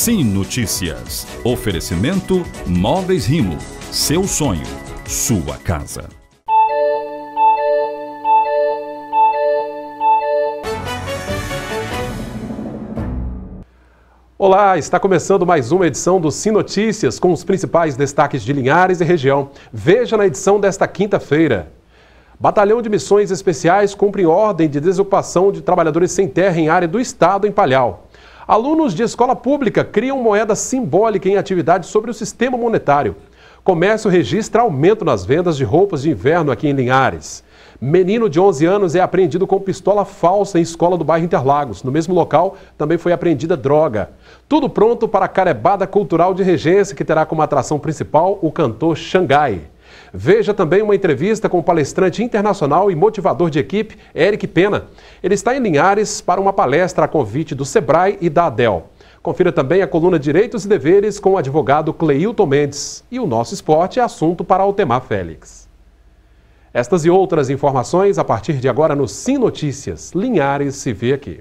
Sim Notícias. Oferecimento Móveis Rimo. Seu sonho, sua casa. Olá, está começando mais uma edição do Sim Notícias com os principais destaques de Linhares e região. Veja na edição desta quinta-feira. Batalhão de Missões Especiais cumpre ordem de desocupação de trabalhadores sem terra em área do Estado em Palhau. Alunos de escola pública criam moeda simbólica em atividade sobre o sistema monetário. Comércio registra aumento nas vendas de roupas de inverno aqui em Linhares. Menino de 11 anos é apreendido com pistola falsa em escola do bairro Interlagos. No mesmo local também foi apreendida droga. Tudo pronto para a carebada cultural de Regência, que terá como atração principal o cantor Xangai. Veja também uma entrevista com o palestrante internacional e motivador de equipe, Eric Pena. Ele está em Linhares para uma palestra a convite do Sebrae e da ADEL. Confira também a coluna Direitos e Deveres com o advogado Cleilton Mendes. E o nosso esporte é assunto para Altemar Félix. Estas e outras informações a partir de agora no Sim Notícias. Linhares se vê aqui.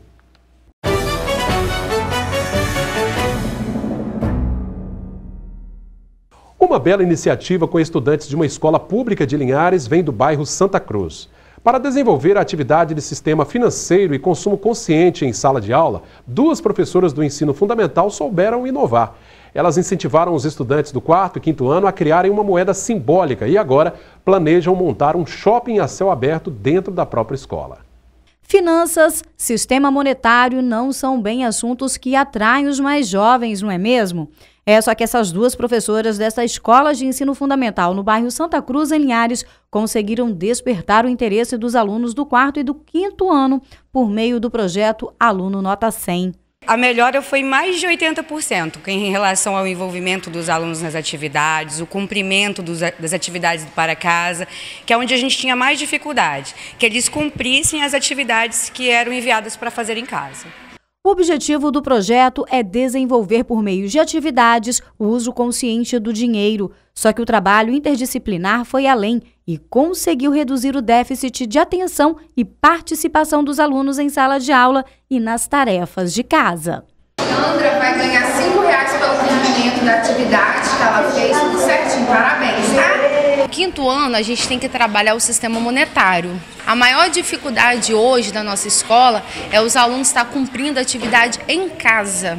Uma bela iniciativa com estudantes de uma escola pública de Linhares vem do bairro Santa Cruz. Para desenvolver a atividade de sistema financeiro e consumo consciente em sala de aula, duas professoras do ensino fundamental souberam inovar. Elas incentivaram os estudantes do 4º e 5º ano a criarem uma moeda simbólica e agora planejam montar um shopping a céu aberto dentro da própria escola. Finanças, sistema monetário não são bem assuntos que atraem os mais jovens, não é mesmo? Só que essas duas professoras dessa escola de ensino fundamental no bairro Santa Cruz, em Linhares, conseguiram despertar o interesse dos alunos do 4º e do 5º ano por meio do projeto Aluno Nota 100. A melhora foi mais de 80% em relação ao envolvimento dos alunos nas atividades, o cumprimento das atividades do para casa, que é onde a gente tinha mais dificuldade, que eles cumprissem as atividades que eram enviadas para fazer em casa. O objetivo do projeto é desenvolver por meio de atividades o uso consciente do dinheiro. Só que o trabalho interdisciplinar foi além e conseguiu reduzir o déficit de atenção e participação dos alunos em sala de aula e nas tarefas de casa. Sandra vai ganhar R$5 pelo cumprimento da atividade que ela fez, tudo certinho, parabéns, tá? No 5º ano, a gente tem que trabalhar o sistema monetário. A maior dificuldade hoje da nossa escola é os alunos estar cumprindo a atividade em casa.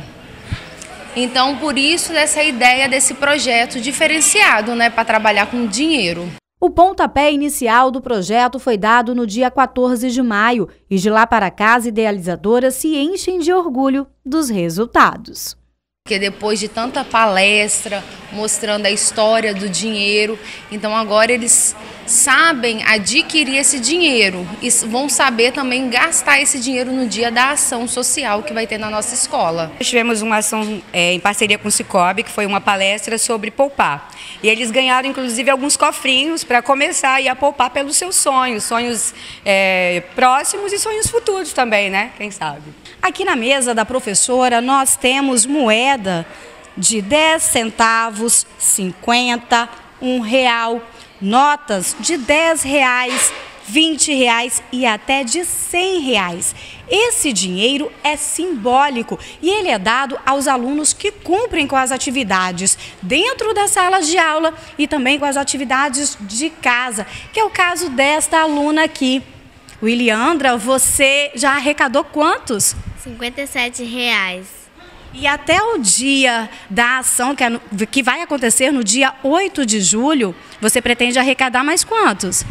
Então, por isso, dessa ideia desse projeto diferenciado, para trabalhar com dinheiro. O pontapé inicial do projeto foi dado no dia 14 de maio e de lá para cá as idealizadoras se enchem de orgulho dos resultados. Porque depois de tanta palestra mostrando a história do dinheiro, então agora eles sabem adquirir esse dinheiro e vão saber também gastar esse dinheiro no dia da ação social que vai ter na nossa escola. Nós tivemos uma ação em parceria com o Cicobi, que foi uma palestra sobre poupar. E eles ganharam inclusive alguns cofrinhos para começar a poupar pelos seus sonhos, próximos e sonhos futuros também, quem sabe. Aqui na mesa da professora nós temos moeda de 10 centavos, 50, R$1, notas de R$10, R$20 e até de R$100. Esse dinheiro é simbólico e ele é dado aos alunos que cumprem com as atividades dentro da sala de aula e também com as atividades de casa, que é o caso desta aluna aqui. Williandra, você já arrecadou quantos? R$57. E até o dia da ação, que vai acontecer no dia 8 de julho, você pretende arrecadar mais quantos?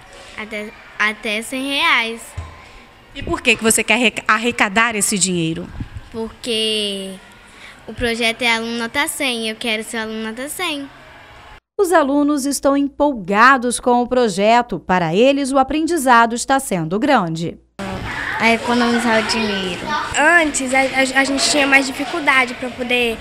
Até R$100. E por que você quer arrecadar esse dinheiro? Porque o projeto é Aluno Nota 100 e eu quero ser aluno Nota 100. Os alunos estão empolgados com o projeto. Para eles, o aprendizado está sendo grande. A economizar o dinheiro. Antes, a gente tinha mais dificuldade para poder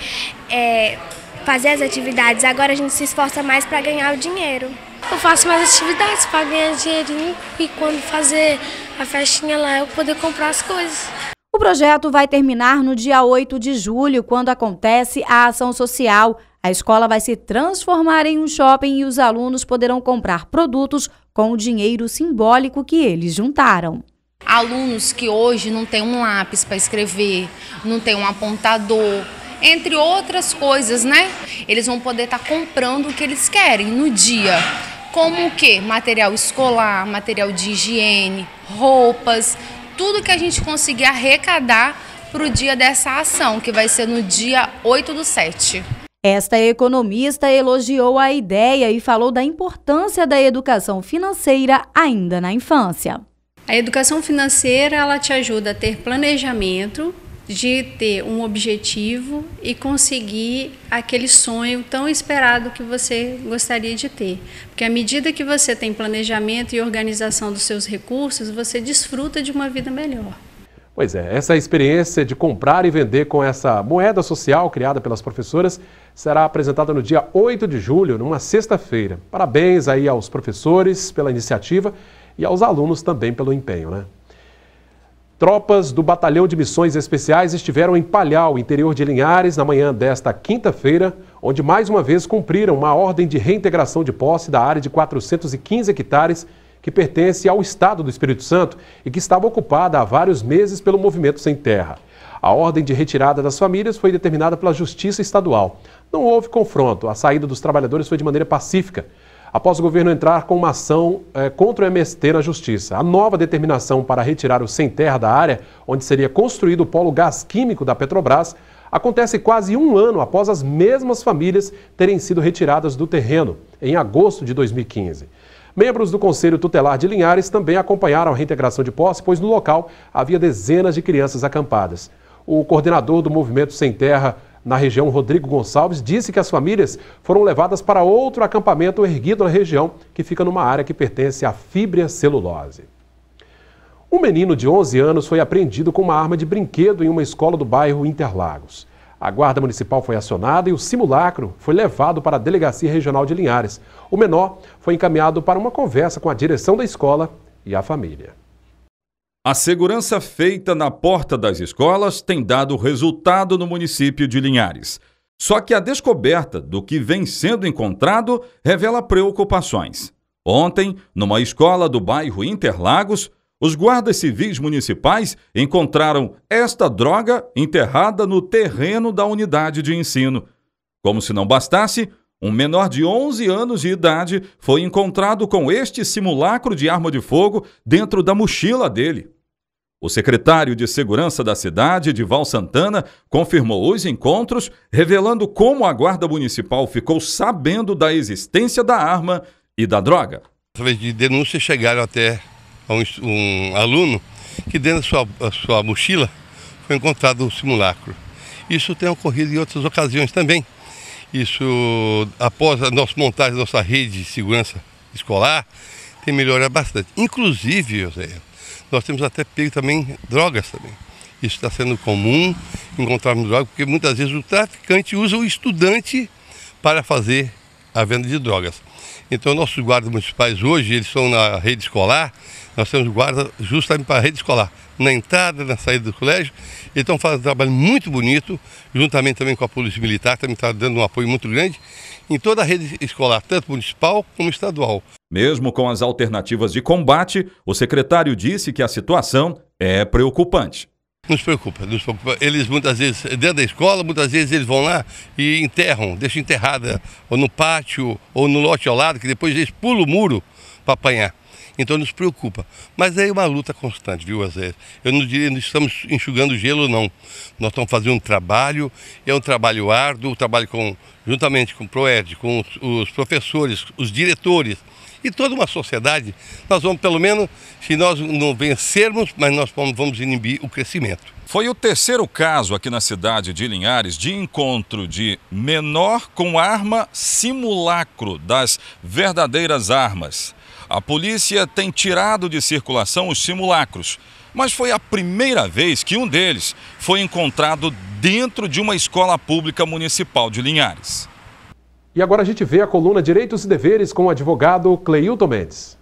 fazer as atividades. Agora a gente se esforça mais para ganhar o dinheiro. Eu faço mais atividades para ganhar dinheirinho e quando fazer a festinha lá, eu poder comprar as coisas. O projeto vai terminar no dia 8 de julho, quando acontece a ação social. A escola vai se transformar em um shopping e os alunos poderão comprar produtos com o dinheiro simbólico que eles juntaram. Alunos que hoje não têm um lápis para escrever, não têm um apontador, entre outras coisas, né? Eles vão poder estar comprando o que eles querem no dia. Como o quê? Material escolar, material de higiene, roupas, tudo que a gente conseguir arrecadar para o dia dessa ação, que vai ser no dia 8/7. Esta economista elogiou a ideia e falou da importância da educação financeira ainda na infância. A educação financeira, ela te ajuda a ter planejamento, de ter um objetivo e conseguir aquele sonho tão esperado que você gostaria de ter. Porque à medida que você tem planejamento e organização dos seus recursos, você desfruta de uma vida melhor. Pois é, essa experiência de comprar e vender com essa moeda social criada pelas professoras será apresentada no dia 8 de julho, numa sexta-feira. Parabéns aí aos professores pela iniciativa e aos alunos também pelo empenho, né? Tropas do Batalhão de Missões Especiais estiveram em Palhau, interior de Linhares, na manhã desta quinta-feira, onde mais uma vez cumpriram uma ordem de reintegração de posse da área de 415 hectares que pertence ao Estado do Espírito Santo e que estava ocupada há vários meses pelo Movimento Sem Terra. A ordem de retirada das famílias foi determinada pela Justiça Estadual. Não houve confronto, a saída dos trabalhadores foi de maneira pacífica, após o governo entrar com uma ação contra o MST na Justiça. A nova determinação para retirar o sem terra da área, onde seria construído o polo gás químico da Petrobras, acontece quase um ano após as mesmas famílias terem sido retiradas do terreno, em agosto de 2015. Membros do Conselho Tutelar de Linhares também acompanharam a reintegração de posse, pois no local havia dezenas de crianças acampadas. O coordenador do Movimento Sem Terra na região, Rodrigo Gonçalves, disse que as famílias foram levadas para outro acampamento erguido na região, que fica numa área que pertence à Fibria Celulose. Um menino de 11 anos foi apreendido com uma arma de brinquedo em uma escola do bairro Interlagos. A Guarda Municipal foi acionada e o simulacro foi levado para a Delegacia Regional de Linhares. O menor foi encaminhado para uma conversa com a direção da escola e a família. A segurança feita na porta das escolas tem dado resultado no município de Linhares. Só que a descoberta do que vem sendo encontrado revela preocupações. Ontem, numa escola do bairro Interlagos, os guardas civis municipais encontraram esta droga enterrada no terreno da unidade de ensino. Como se não bastasse, um menor de 11 anos de idade foi encontrado com este simulacro de arma de fogo dentro da mochila dele. O secretário de Segurança da cidade, Edival Santana, confirmou os encontros, revelando como a Guarda Municipal ficou sabendo da existência da arma e da droga. Através de denúncias chegaram até um aluno que dentro da sua mochila foi encontrado um simulacro. Isso tem ocorrido em outras ocasiões também. Isso, após a nossa montagem da nossa rede de segurança escolar, tem melhorado bastante. Inclusive, José, nós temos até pego também drogas também. Isso está sendo comum, encontrarmos drogas, porque muitas vezes o traficante usa o estudante para fazer a venda de drogas. Então, nossos guardas municipais hoje, eles estão na rede escolar, nós temos guarda justamente para a rede escolar, na entrada, na saída do colégio. Eles estão fazendo um trabalho muito bonito, juntamente também com a Polícia Militar, também está dando um apoio muito grande em toda a rede escolar, tanto municipal como estadual. Mesmo com as alternativas de combate, o secretário disse que a situação é preocupante. Nos preocupa. Eles muitas vezes, dentro da escola, muitas vezes eles vão lá e enterram, deixam enterrada ou no pátio ou no lote ao lado, que depois eles pulam o muro para apanhar. Então nos preocupa. Mas é uma luta constante, viu, Azé? Eu não diria que não estamos enxugando gelo, não. Nós estamos fazendo um trabalho, é um trabalho árduo, trabalho juntamente com o PROERD, com os professores, os diretores e toda uma sociedade. Nós vamos, pelo menos, se nós não vencermos, mas nós vamos inibir o crescimento. Foi o terceiro caso aqui na cidade de Linhares de encontro de menor com arma simulacro das verdadeiras armas. A polícia tem tirado de circulação os simulacros, mas foi a primeira vez que um deles foi encontrado dentro de uma escola pública municipal de Linhares. E agora a gente vê a coluna Direitos e Deveres com o advogado Cleilton Mendes.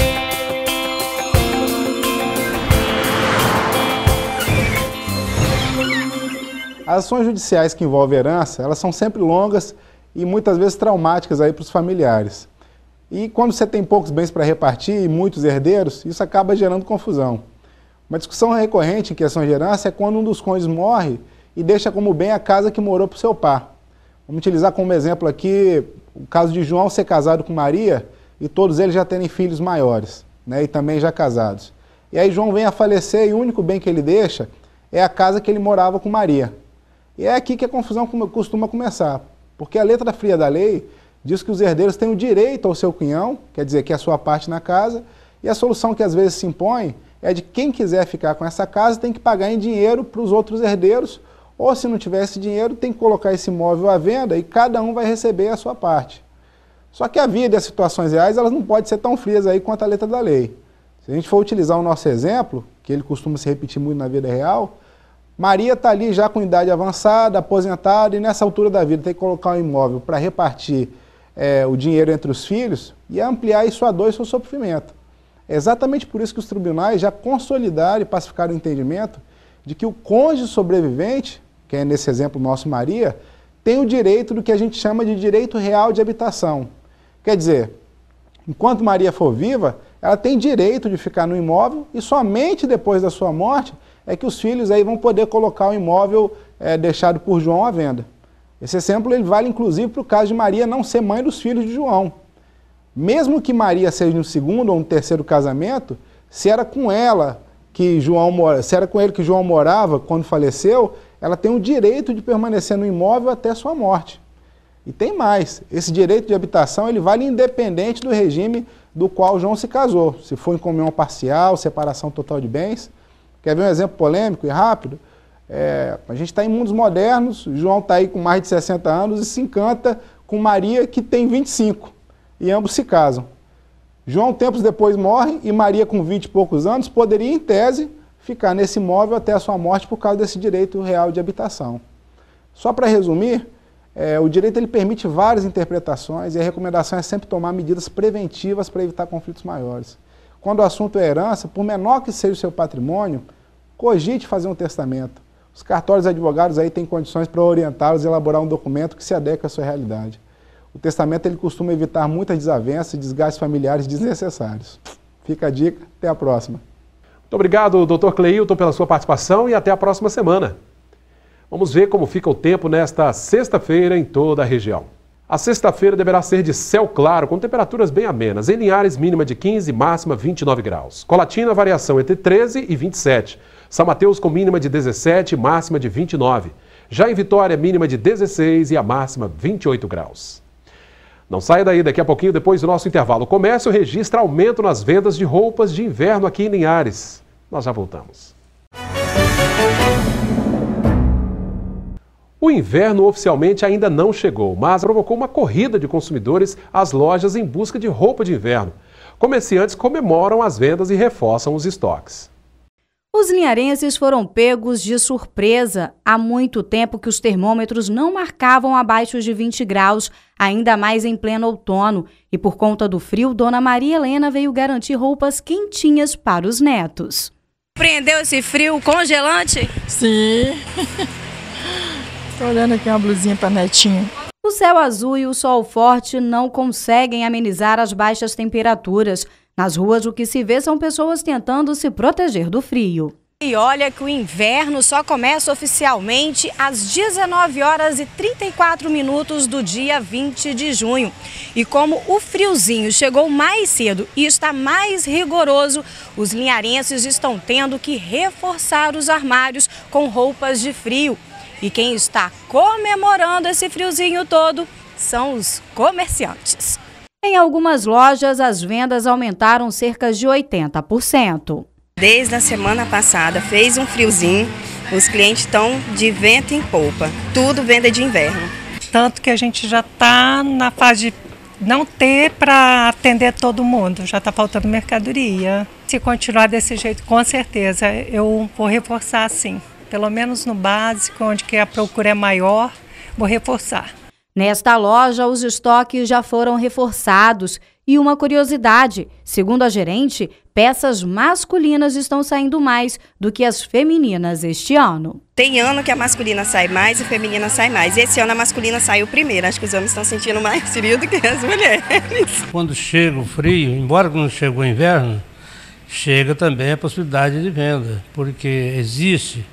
As ações judiciais que envolvem herança, elas são sempre longas e muitas vezes traumáticas aí para os familiares. E quando você tem poucos bens para repartir e muitos herdeiros, isso acaba gerando confusão. Uma discussão recorrente em questão de herança é quando um dos cônjuges morre e deixa como bem a casa que morou para o seu par. Vamos utilizar como exemplo aqui o caso de João ser casado com Maria e todos eles já terem filhos maiores, né, e também já casados. E aí João vem a falecer e o único bem que ele deixa é a casa que ele morava com Maria. E é aqui que a confusão costuma começar, porque a letra fria da lei diz que os herdeiros têm o direito ao seu quinhão, quer dizer, que é a sua parte na casa, e a solução que às vezes se impõe é de quem quiser ficar com essa casa tem que pagar em dinheiro para os outros herdeiros, ou se não tiver esse dinheiro tem que colocar esse imóvel à venda e cada um vai receber a sua parte. Só que a vida e as situações reais elas não podem ser tão frias aí quanto a letra da lei. Se a gente for utilizar o nosso exemplo, que ele costuma se repetir muito na vida real, Maria está ali já com idade avançada, aposentada, e nessa altura da vida tem que colocar um imóvel para repartir o dinheiro entre os filhos e ampliar isso a dois seu sofrimento. É exatamente por isso que os tribunais já consolidaram e pacificaram o entendimento de que o cônjuge sobrevivente, que é nesse exemplo nosso Maria, tem o direito do que a gente chama de direito real de habitação. Quer dizer, enquanto Maria for viva, ela tem direito de ficar no imóvel e somente depois da sua morte é que os filhos aí vão poder colocar o imóvel deixado por João à venda. Esse exemplo ele vale inclusive para o caso de Maria não ser mãe dos filhos de João. Mesmo que Maria seja no segundo ou no terceiro casamento, se era com ela que João morava quando faleceu, ela tem o direito de permanecer no imóvel até sua morte. E tem mais, esse direito de habitação ele vale independente do regime do qual João se casou, se for em comunhão parcial, separação total de bens. Quer ver um exemplo polêmico e rápido? A gente está em mundos modernos, João está aí com mais de 60 anos e se encanta com Maria que tem 25, e ambos se casam. João, tempos depois, morre e Maria, com 20 e poucos anos, poderia, em tese, ficar nesse imóvel até a sua morte por causa desse direito real de habitação. Só para resumir, o direito ele permite várias interpretações e a recomendação é sempre tomar medidas preventivas para evitar conflitos maiores. Quando o assunto é herança, por menor que seja o seu patrimônio, cogite fazer um testamento. Os cartórios advogados aí têm condições para orientá-los a elaborar um documento que se adeque à sua realidade. O testamento ele costuma evitar muitas desavenças e desgastes familiares desnecessários. Fica a dica, até a próxima. Muito obrigado, Dr. Cleilton, pela sua participação e até a próxima semana. Vamos ver como fica o tempo nesta sexta-feira em toda a região. A sexta-feira deverá ser de céu claro, com temperaturas bem amenas. Em Linhares, mínima de 15, máxima 29 graus. Colatina, variação entre 13 e 27. São Mateus com mínima de 17 e máxima de 29. Já em Vitória, mínima de 16 e a máxima 28 graus. Não saia daí, daqui a pouquinho, depois do nosso intervalo. O comércio registra aumento nas vendas de roupas de inverno aqui em Linhares. Nós já voltamos. O inverno oficialmente ainda não chegou, mas provocou uma corrida de consumidores às lojas em busca de roupa de inverno. Comerciantes comemoram as vendas e reforçam os estoques. Os linharenses foram pegos de surpresa. Há muito tempo que os termômetros não marcavam abaixo de 20 graus, ainda mais em pleno outono. E por conta do frio, Dona Maria Helena veio garantir roupas quentinhas para os netos. Prendeu esse frio congelante? Sim. Estou olhando aqui uma blusinha para netinho. O céu azul e o sol forte não conseguem amenizar as baixas temperaturas. Nas ruas, o que se vê são pessoas tentando se proteger do frio. E olha que o inverno só começa oficialmente às 19 horas e 34 minutos do dia 20 de junho. E como o friozinho chegou mais cedo e está mais rigoroso, os linharenses estão tendo que reforçar os armários com roupas de frio. E quem está comemorando esse friozinho todo são os comerciantes. Em algumas lojas, as vendas aumentaram cerca de 80%. Desde a semana passada fez um friozinho, os clientes estão de vento em polpa, tudo venda de inverno. Tanto que a gente já está na fase de não ter para atender todo mundo, já está faltando mercadoria. Se continuar desse jeito, com certeza, eu vou reforçar sim. Pelo menos no básico, onde que a procura é maior, vou reforçar. Nesta loja, os estoques já foram reforçados. E uma curiosidade, segundo a gerente, peças masculinas estão saindo mais do que as femininas este ano. Tem ano que a masculina sai mais e a feminina sai mais. Esse ano a masculina saiu primeiro. Acho que os homens estão sentindo mais frio do que as mulheres. Quando chega o frio, embora não chegue o inverno, chega também a possibilidade de venda, porque existe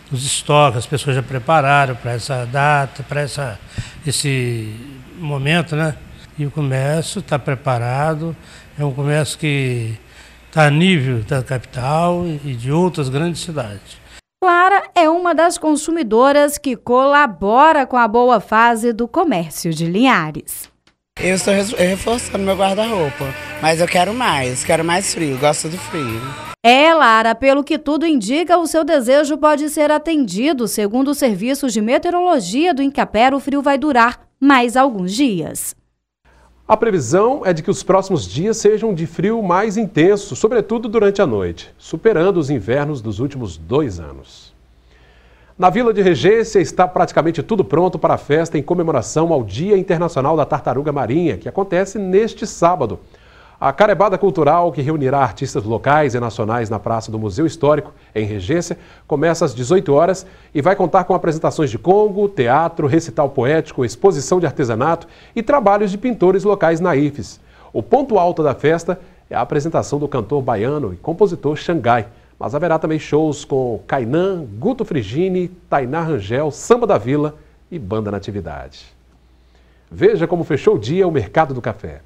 os estoques, as pessoas já prepararam para essa data, para esse momento, né? E o comércio está preparado, é um comércio que está a nível da capital e de outras grandes cidades. Clara é uma das consumidoras que colabora com a boa fase do comércio de Linhares. Eu estou reforçando meu guarda-roupa, mas eu quero mais frio, gosto do frio. Lara, pelo que tudo indica, o seu desejo pode ser atendido. Segundo os serviços de meteorologia do Incapera, o frio vai durar mais alguns dias. A previsão é de que os próximos dias sejam de frio mais intenso, sobretudo durante a noite, superando os invernos dos últimos 2 anos. Na Vila de Regência está praticamente tudo pronto para a festa em comemoração ao Dia Internacional da Tartaruga Marinha, que acontece neste sábado. A carebada cultural, que reunirá artistas locais e nacionais na Praça do Museu Histórico, em Regência, começa às 18 horas e vai contar com apresentações de congo, teatro, recital poético, exposição de artesanato e trabalhos de pintores locais naifes. O ponto alto da festa é a apresentação do cantor baiano e compositor Xangai, mas haverá também shows com Kainan, Guto Frigini, Tainá Rangel, Samba da Vila e Banda Natividade. Veja como fechou o dia o Mercado do Café.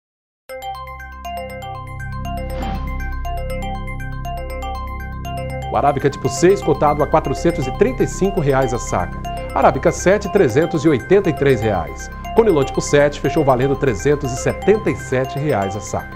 O Arábica tipo 6 cotado a R$ 435 a saca. Arábica 7, R$ 383. Conilon tipo 7 fechou valendo R$ 377 a saca.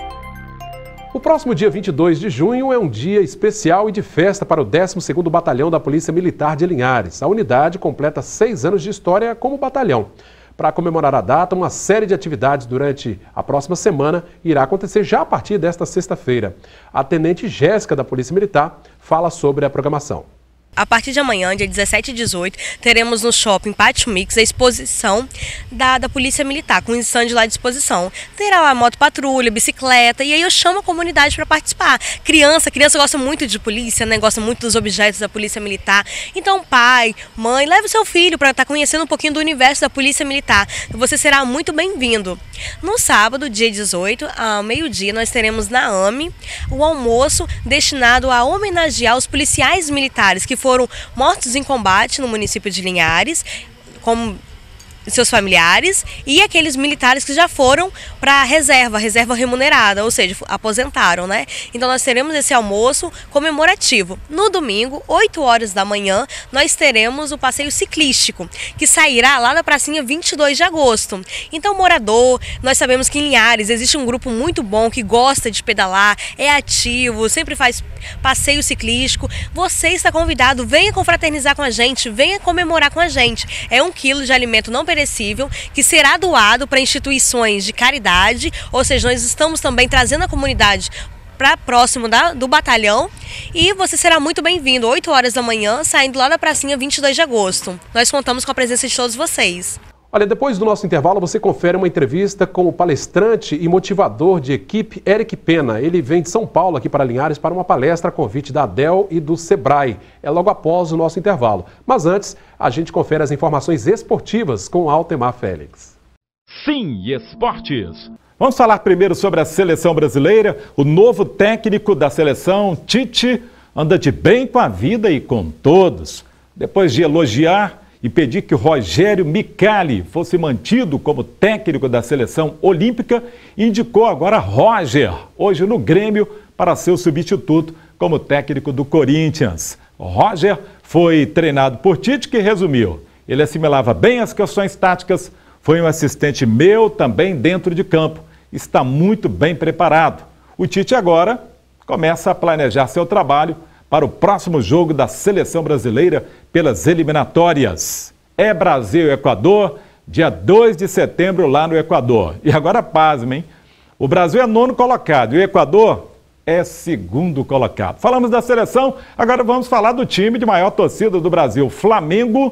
O próximo dia 22 de junho é um dia especial e de festa para o 12º Batalhão da Polícia Militar de Linhares. A unidade completa 6 anos de história como batalhão. Para comemorar a data, uma série de atividades durante a próxima semana irá acontecer já a partir desta sexta-feira. A tenente Jéssica da Polícia Militar fala sobre a programação. A partir de amanhã, dia 17 e 18, teremos no Shopping Pátio Mix a exposição da Polícia Militar, com um stand lá de exposição. Terá lá moto patrulha, bicicleta, e aí eu chamo a comunidade para participar. Criança gosta muito de polícia, né? Gosta muito dos objetos da Polícia Militar. Então, pai, mãe, leve o seu filho para estar conhecendo um pouquinho do universo da Polícia Militar. Você será muito bem-vindo. No sábado, dia 18, ao meio-dia, nós teremos na AME o almoço destinado a homenagear os policiais militares que foram mortos em combate no município de Linhares, como seus familiares, e aqueles militares que já foram para a reserva remunerada, ou seja, aposentaram, né? Então nós teremos esse almoço comemorativo. No domingo, 8 horas da manhã, nós teremos o passeio ciclístico, que sairá lá da pracinha 22 de agosto. Então, morador, nós sabemos que em Linhares existe um grupo muito bom que gosta de pedalar, é ativo, sempre faz passeio ciclístico. Você está convidado, venha confraternizar com a gente, venha comemorar com a gente. É 1 quilo de alimento não perecível que será doado para instituições de caridade, ou seja, nós estamos também trazendo a comunidade para próximo do batalhão, e você será muito bem-vindo, 8 horas da manhã, saindo lá da pracinha 22 de agosto. Nós contamos com a presença de todos vocês. Olha, depois do nosso intervalo você confere uma entrevista com o palestrante e motivador de equipe Eric Pena. Ele vem de São Paulo aqui para Linhares para uma palestra a convite da ADEL e do Sebrae. É logo após o nosso intervalo. Mas antes, a gente confere as informações esportivas com Altemar Félix. Sim, esportes. Vamos falar primeiro sobre a seleção brasileira. O novo técnico da seleção, Tite, anda de bem com a vida e com todos. Depois de elogiar e pedir que Rogério Micali fosse mantido como técnico da seleção olímpica, indicou agora Roger, hoje no Grêmio, para ser o substituto como técnico do Corinthians. Roger foi treinado por Tite, que resumiu: ele assimilava bem as questões táticas, foi um assistente meu também dentro de campo, está muito bem preparado. O Tite agora começa a planejar seu trabalho para o próximo jogo da seleção brasileira pelas eliminatórias. É Brasil e Equador, dia 2 de setembro lá no Equador. E agora pasmem, o Brasil é 9º colocado e o Equador é 2º colocado. Falamos da seleção, agora vamos falar do time de maior torcida do Brasil. Flamengo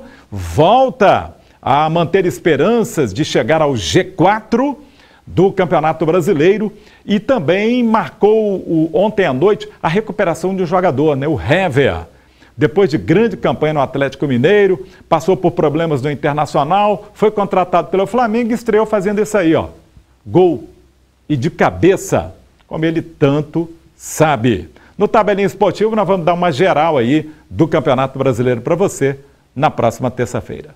volta a manter esperanças de chegar ao G4 do Campeonato Brasileiro e também marcou ontem à noite a recuperação de um jogador, né, o Hever. Depois de grande campanha no Atlético Mineiro, passou por problemas no Internacional, foi contratado pelo Flamengo e estreou fazendo isso aí, ó, gol e de cabeça, como ele tanto sabe. No Tabelinha Esportivo, nós vamos dar uma geral aí do Campeonato Brasileiro para você na próxima terça-feira.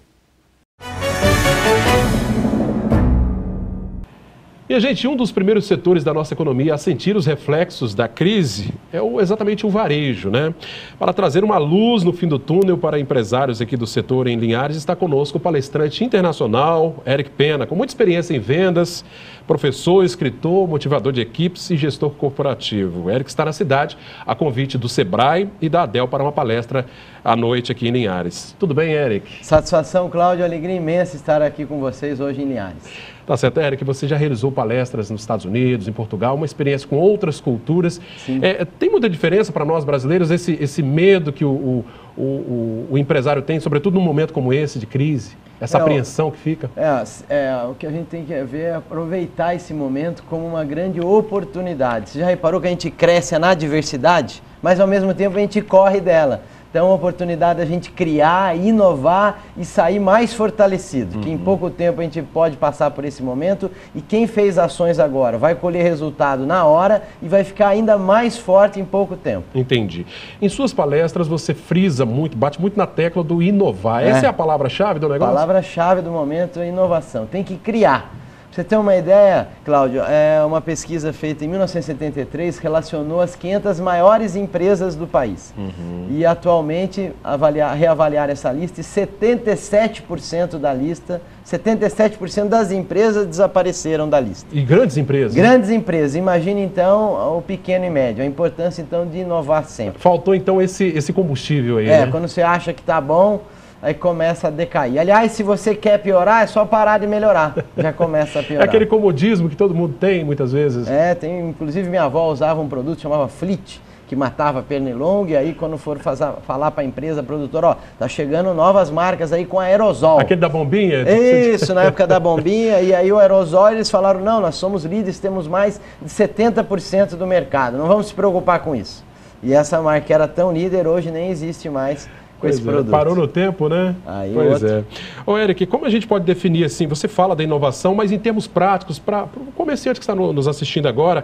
E, gente, um dos primeiros setores da nossa economia a sentir os reflexos da crise é exatamente o varejo, né? Para trazer uma luz no fim do túnel para empresários aqui do setor em Linhares, está conosco o palestrante internacional, Eric Pena, com muita experiência em vendas, professor, escritor, motivador de equipes e gestor corporativo. O Eric está na cidade a convite do Sebrae e da ADEL para uma palestra à noite aqui em Linhares. Tudo bem, Eric? Satisfação, Cláudio, alegria imensa estar aqui com vocês hoje em Linhares. Tá certo, Eric, você já realizou palestras nos Estados Unidos, em Portugal, uma experiência com outras culturas. Tem muita diferença para nós brasileiros esse medo que o empresário tem, sobretudo num momento como esse de crise, essa apreensão que fica? O que a gente tem que ver é aproveitar esse momento como uma grande oportunidade. Você já reparou que a gente cresce na adversidade, mas ao mesmo tempo a gente corre dela. Então, é uma oportunidade da gente criar, inovar e sair mais fortalecido. Que em pouco tempo a gente pode passar por esse momento e quem fez ações agora vai colher resultado na hora e vai ficar ainda mais forte em pouco tempo. Entendi. Em suas palestras você frisa muito, bate muito na tecla do inovar. Essa é a palavra-chave do negócio? A palavra-chave do momento é inovação. Tem que criar. Pra você ter uma ideia, Cláudio, uma pesquisa feita em 1973 relacionou as 500 maiores empresas do país. E atualmente reavaliar essa lista e 77% da lista, 77% das empresas desapareceram da lista. E grandes empresas? Grandes empresas. Imagine então o pequeno e médio, a importância então de inovar sempre. Faltou então esse combustível aí, né? Quando você acha que tá bom, aí começa a decair. Aliás, se você quer piorar, é só parar de melhorar. Já começa a piorar. É aquele comodismo que todo mundo tem, muitas vezes. Inclusive minha avó usava um produto que chamava Flit, que matava pernilongo, e aí quando for falar para a empresa produtora, tá chegando novas marcas aí com aerosol. Aquele da bombinha? Isso, na época da bombinha, e aí o aerosol, eles falaram, não, nós somos líderes, temos mais de 70% do mercado, não vamos se preocupar com isso. E essa marca era tão líder, hoje nem existe mais. Parou no tempo, né? Pois é. Ô, Eric, como a gente pode definir assim, você fala da inovação, mas em termos práticos, para o comerciante que está nos assistindo agora,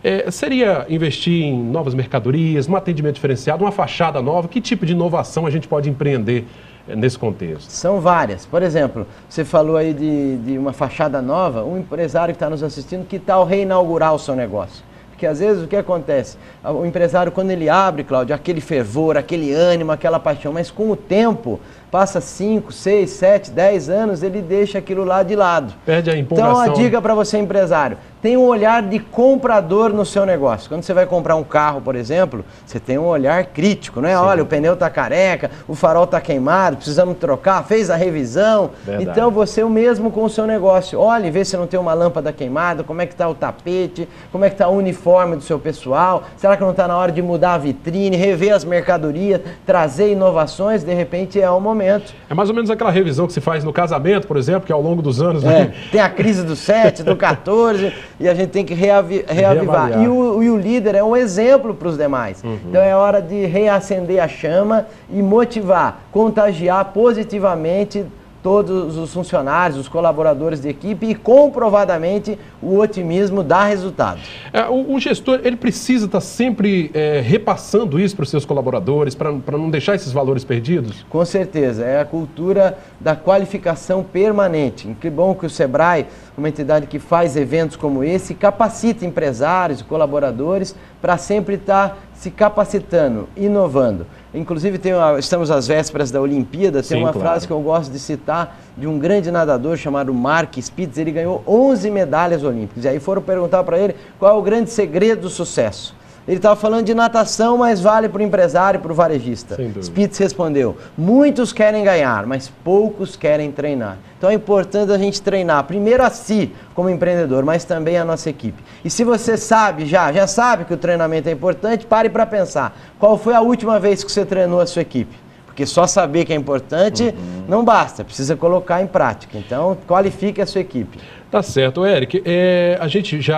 seria investir em novas mercadorias, um atendimento diferenciado, uma fachada nova? Que tipo de inovação a gente pode empreender nesse contexto? São várias. Por exemplo, você falou aí de uma fachada nova, um empresário que está nos assistindo, que tal reinaugurar o seu negócio? Porque às vezes o que acontece? O empresário, quando ele abre, Cláudio, aquele fervor, aquele ânimo, aquela paixão, mas com o tempo, passa 5, 6, 7, 10 anos, ele deixa aquilo lá de lado. Perde a empolgação. Então a dica para você, empresário, tem um olhar de comprador no seu negócio. Quando você vai comprar um carro, por exemplo, você tem um olhar crítico, não é? Sim. Olha, o pneu está careca, o farol está queimado, precisamos trocar, fez a revisão. Verdade. Então você o mesmo com o seu negócio. Olhe, vê se não tem uma lâmpada queimada, como é que está o tapete, como é que está o uniforme do seu pessoal, será que não está na hora de mudar a vitrine, rever as mercadorias, trazer inovações, de repente é o momento. É mais ou menos aquela revisão que se faz no casamento, por exemplo, que ao longo dos anos... Tem a crise do 7, do 14, e a gente tem que reavivar. E o líder é um exemplo para os demais. Então é hora de reacender a chama e motivar, contagiar positivamente todos os funcionários, os colaboradores de equipe e comprovadamente o otimismo dá resultado. O gestor, ele precisa estar sempre repassando isso para os seus colaboradores, para não deixar esses valores perdidos? Com certeza, é a cultura da qualificação permanente. Que bom que o Sebrae, uma entidade que faz eventos como esse, capacita empresários e colaboradores para sempre estar se capacitando, inovando. Inclusive, estamos às vésperas da Olimpíada, tem uma frase que eu gosto de citar de um grande nadador chamado Mark Spitz. Ele ganhou 11 medalhas olímpicas. E aí foram perguntar para ele qual é o grande segredo do sucesso. Ele estava falando de natação, mas vale para o empresário e para o varejista. Spitz respondeu, muitos querem ganhar, mas poucos querem treinar. Então é importante a gente treinar, primeiro a si, como empreendedor, mas também a nossa equipe. E se você sabe, já sabe que o treinamento é importante, pare para pensar. Qual foi a última vez que você treinou a sua equipe? Porque só saber que é importante não basta, precisa colocar em prática. Então, qualifique a sua equipe. Tá certo. Eric, a gente já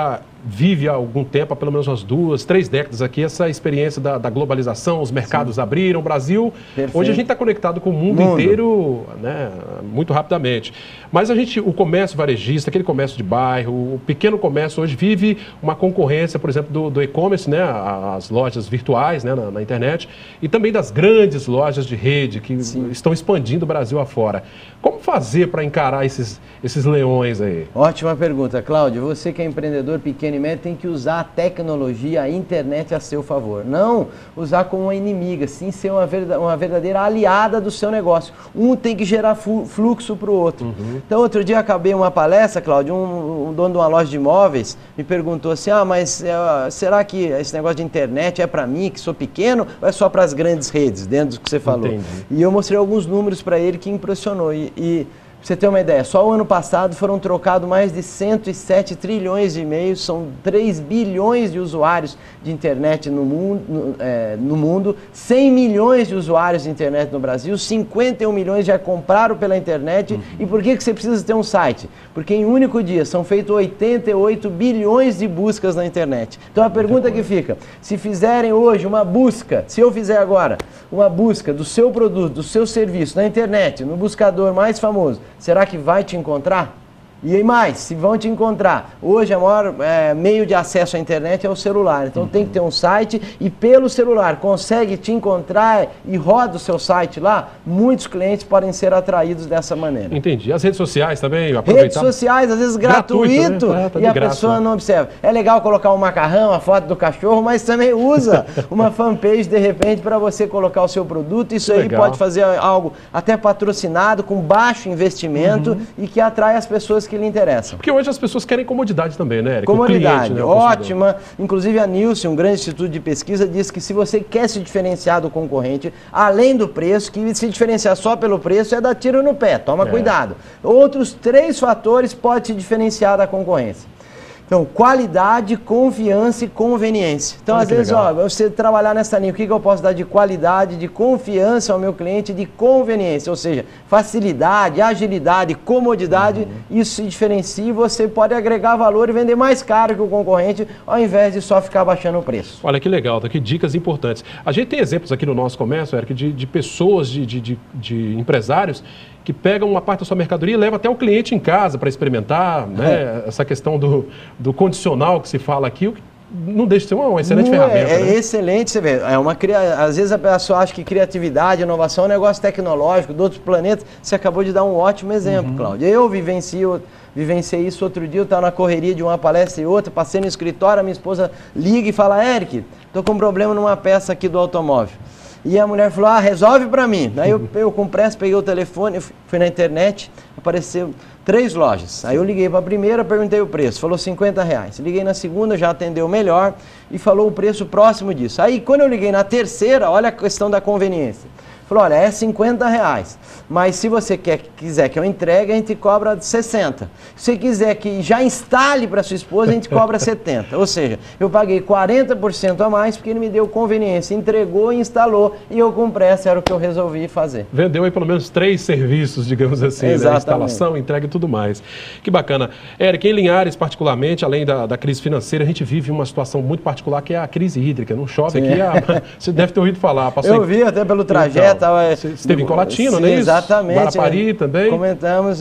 vive há algum tempo, há pelo menos umas 2, 3 décadas aqui, essa experiência da globalização, os mercados abriram, o Brasil, hoje a gente está conectado com o mundo inteiro, né, muito rapidamente. Mas o comércio varejista, aquele comércio de bairro, o pequeno comércio hoje vive uma concorrência, por exemplo, do e-commerce, né, as lojas virtuais, né, na internet, e também das grandes lojas de rede que estão expandindo o Brasil afora. Como fazer para encarar esses leões aí? Ótima pergunta, Cláudio. Você que é empreendedor pequeno e médio tem que usar a tecnologia, a internet a seu favor. Não usar como uma inimiga, sim ser uma verdadeira aliada do seu negócio. Um tem que gerar fluxo para o outro. Então, outro dia acabei uma palestra, Cláudio, um dono de uma loja de imóveis me perguntou assim, mas será que esse negócio de internet é para mim, que sou pequeno, ou é só para as grandes redes, dentro do que você falou? Entendi. E eu mostrei alguns números para ele que impressionou. E pra você ter uma ideia, só o ano passado foram trocados mais de 107 trilhões de e-mails, são 3 bilhões de usuários de internet no mundo, 100 milhões de usuários de internet no Brasil, 51 milhões já compraram pela internet. E por que você precisa ter um site? Porque em um único dia são feitos 88 bilhões de buscas na internet. Então a pergunta que fica, se fizerem hoje uma busca, se eu fizer agora uma busca do seu produto, do seu serviço na internet, no buscador mais famoso, será que vai te encontrar? E mais, se vão te encontrar, hoje o maior meio de acesso à internet é o celular, então tem que ter um site e pelo celular consegue te encontrar e roda o seu site lá, muitos clientes podem ser atraídos dessa maneira. Entendi. As redes sociais também? Redes sociais, às vezes gratuito, né? E a pessoa não observa. É legal colocar um macarrão, a foto do cachorro, mas também usa uma fanpage de repente para você colocar o seu produto, isso aí pode fazer algo até patrocinado, com baixo investimento e que atrai as pessoas que lhe interessam. Porque hoje as pessoas querem comodidade também, né, Eric? Comodidade, cliente, né, ótima. Inclusive a Nielsen, um grande instituto de pesquisa, diz que se você quer se diferenciar do concorrente, além do preço, que se diferenciar só pelo preço é dar tiro no pé, toma cuidado. Outros 3 fatores podem te diferenciar da concorrência. Então, qualidade, confiança e conveniência. Então, às vezes, você trabalhar nessa linha, o que eu posso dar de qualidade, de confiança ao meu cliente, de conveniência, ou seja, facilidade, agilidade, comodidade, isso se diferencia e você pode agregar valor e vender mais caro que o concorrente, ao invés de só ficar baixando o preço. Olha que legal, que dicas importantes. A gente tem exemplos aqui no nosso comércio, Eric, de pessoas, de empresários que pegam uma parte da sua mercadoria e levam até o cliente em casa para experimentar, né? Essa questão do condicional que se fala aqui, não deixa de ser uma excelente ferramenta. É excelente, você vê. Às vezes a pessoa acha que criatividade, inovação é um negócio tecnológico, de outros planetas. Você acabou de dar um ótimo exemplo, Cláudio. Eu vivenciei isso outro dia, eu estava na correria de uma palestra e outra, passei no escritório, a minha esposa liga e fala, Eric, estou com um problema numa peça aqui do automóvel. E a mulher falou, resolve para mim. Aí eu com pressa peguei o telefone, fui na internet, apareceu 3 lojas. Aí eu liguei para a primeira, perguntei o preço, falou R$50. Liguei na segunda, já atendeu melhor e falou o preço próximo disso. Aí quando eu liguei na terceira, olha a questão da conveniência. Falou, olha, é R$50, mas se você quiser que eu entregue, a gente cobra 60. Se você quiser que já instale para sua esposa, a gente cobra 70. Ou seja, eu paguei 40% a mais porque ele me deu conveniência, entregou e instalou, e eu com pressa era o que eu resolvi fazer. Vendeu aí pelo menos 3 serviços, digamos assim, né? Instalação, entrega e tudo mais. Que bacana. Eric, em Linhares particularmente, além da crise financeira, a gente vive uma situação muito particular que é a crise hídrica. Não chove aqui, você deve ter ouvido falar. Eu vi até pelo trajeto. Você esteve em Colatina, não é isso? Exatamente. Guarapari também. Comentamos,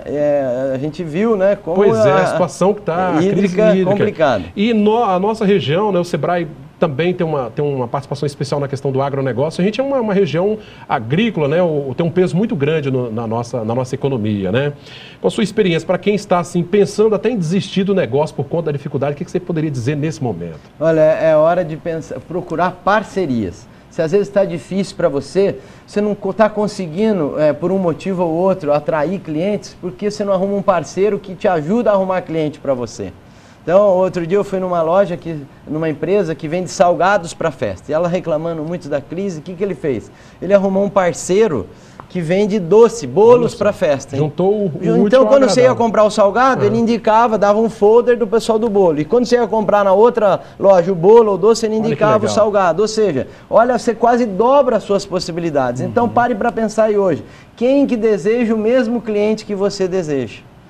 a gente viu, né, como a situação que está, a crise hídrica complicada. E a nossa região, né, o Sebrae também tem uma participação especial na questão do agronegócio. A gente é uma região agrícola, né, tem um peso muito grande na nossa economia, né? Com a sua experiência, para quem está assim, pensando até em desistir do negócio por conta da dificuldade, o que você poderia dizer nesse momento? Olha, é hora de procurar parcerias. Se às vezes está difícil para você não está conseguindo, por um motivo ou outro, atrair clientes, porque você não arruma um parceiro que te ajuda a arrumar cliente para você. Então, outro dia eu fui numa loja, numa empresa que vende salgados para festa. E ela reclamando muito da crise, o que ele fez? Ele arrumou um parceiro que vende bolos para festa. Juntou Então, quando você ia comprar o salgado, ele indicava, dava um folder do pessoal do bolo. E quando você ia comprar na outra loja o bolo ou o doce, ele indicava o salgado. Ou seja, olha, você quase dobra as suas possibilidades. Então, pare para pensar aí hoje. Quem que deseja o mesmo cliente que você deseja?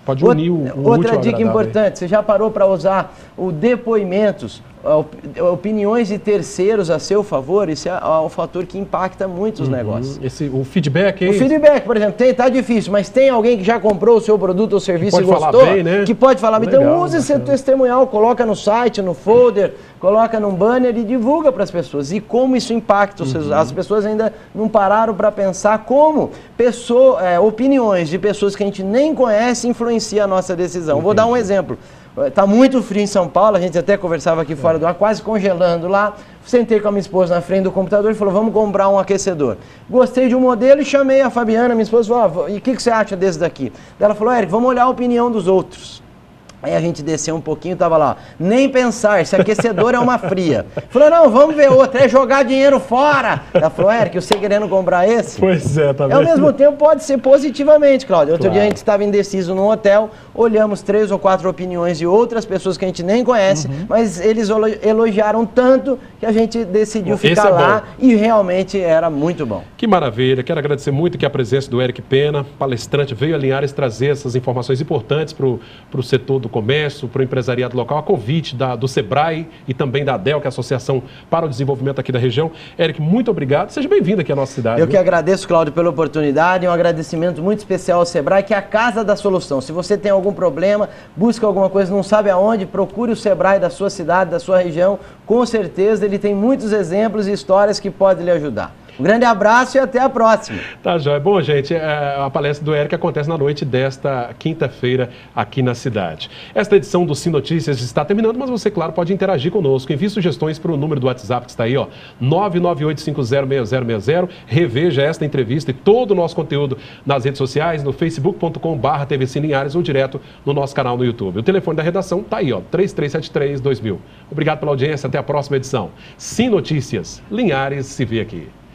Pode unir outra dica importante, você já parou para usar o depoimentos, opiniões de terceiros a seu favor? Isso é um fator que impacta muito os negócios. O feedback, O feedback, por exemplo, tá difícil, mas tem alguém que já comprou o seu produto ou serviço e gostou? Falar bem, né? Que pode falar bem. Legal, então use esse testemunhal, coloca no site, no folder, coloca num banner e divulga para as pessoas. E como isso impacta os seus... As pessoas ainda não pararam para pensar como opiniões de pessoas que a gente nem conhece influenciam a nossa decisão. Vou dar um exemplo. Está muito frio em São Paulo, a gente até conversava aqui fora do ar, quase congelando lá. Sentei com a minha esposa na frente do computador e falou, vamos comprar um aquecedor. Gostei de um modelo e chamei a Fabiana, minha esposa, falou, e o que você acha desse daqui? Ela falou, Érico, vamos olhar a opinião dos outros. Aí a gente desceu um pouquinho, tava lá, nem pensar, esse aquecedor é uma fria. Falou, não, vamos ver outro, é jogar dinheiro fora. Ela falou, Érico, você querendo comprar esse? Pois é, tá vendo? Ao mesmo tempo pode ser positivamente, Cláudio. Outro dia a gente estava indeciso num hotel, olhamos 3 ou 4 opiniões de outras pessoas que a gente nem conhece, mas eles elogiaram tanto que a gente decidiu ficar lá e realmente era muito bom. Que maravilha, quero agradecer muito aqui a presença do Érico Pena, palestrante, veio a Linhares trazer essas informações importantes para o setor do comércio, para o empresariado local, a convite do SEBRAE e também da ADEL, que é a Associação para o Desenvolvimento aqui da região. Érico, muito obrigado, seja bem-vindo aqui à nossa cidade. Eu que agradeço, Cláudio, pela oportunidade, um agradecimento muito especial ao SEBRAE, que é a casa da solução. Se você tem algum problema, busca alguma coisa, não sabe aonde, procure o SEBRAE da sua cidade, da sua região, com certeza ele tem muitos exemplos e histórias que podem lhe ajudar. Um grande abraço e até a próxima. Tá, joia. Bom, gente, a palestra do Érico acontece na noite desta quinta-feira aqui na cidade. Esta edição do Sim Notícias está terminando, mas você, claro, pode interagir conosco. Envie sugestões para o número do WhatsApp que está aí, ó, 998506060. Reveja esta entrevista e todo o nosso conteúdo nas redes sociais, no facebook.com/TVC Linhares ou direto no nosso canal no YouTube. O telefone da redação está aí, ó, 3373-2000. Obrigado pela audiência, até a próxima edição. Sim Notícias, Linhares se vê aqui.